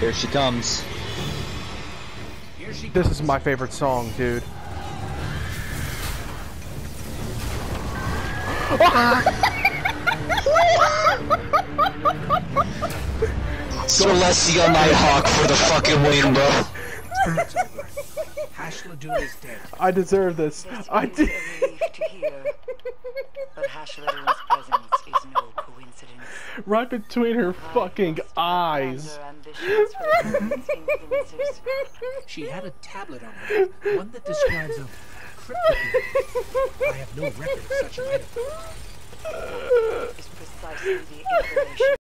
Here she comes. This is my favorite song, dude. Celestial Nighthawk for the fucking win, bro. Hashladun is dead. I deserve this. I did. To hear, but Hashladun's presence is no coincidence. Right between her fucking eyes. She had a tablet on her, one that describes a cryptid. I have no record of such an item. Is precisely the information